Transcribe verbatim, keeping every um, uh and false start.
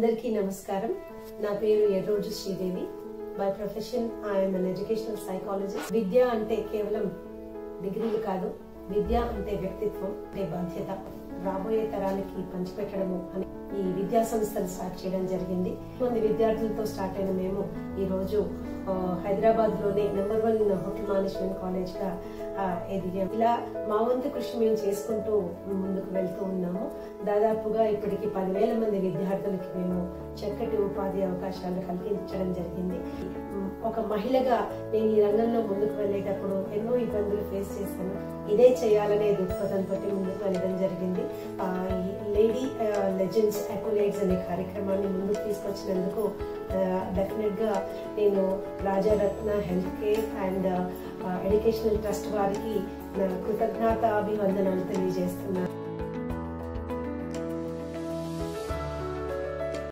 అందరికీ నమస్కారం. నా పేరు Erroju Sridevi. By profession I'm an educational psychologist. విద్య అంటే కేవలం డిగ్రీలు కాదు, విద్య అంటే వ్యక్తిత్వం, అంటే బాధ్యత, రాబోయే తరానికి పంచిపెట్టడము అని ఈ విద్యా సంస్థను స్టార్ట్ చేయడం జరిగింది. మంది విద్యార్థులతో స్టార్ట్ అయిన మేము ఈ రోజు హైదరాబాద్ లోనే number one hotel management college గా ఎదిగాం. ఇలా మా వంతు కృషి మేము చేసుకుంటూ ముందుకు వెళ్తూ ఉన్నాము. దాదాపుగా ఇప్పటికి పదివేల మంది విద్యార్థులకి మేము చక్కటి ఉపాధి అవకాశాలు కల్పించడం జరిగింది. ఒక మహిళగా నేను ఈ రంగంలో ముందుకు వెళ్ళేటప్పుడు ఎన్నో ఇబ్బందులు ఫేస్ చేశాను. ఇదే చేయాలనే దృక్పథంతో ముందుకు వెళ్ళడం జరిగింది. లేడీ లెజెండ్స్ అకోలేట్స్ అనే కార్యక్రమాన్ని ముందుకు తీసుకొచ్చినందుకు డెఫినెట్ గా నేను Rajaratna health care and educational trust వారికి కృతజ్ఞత అభివందనాలు తెలియజేస్తున్నాను.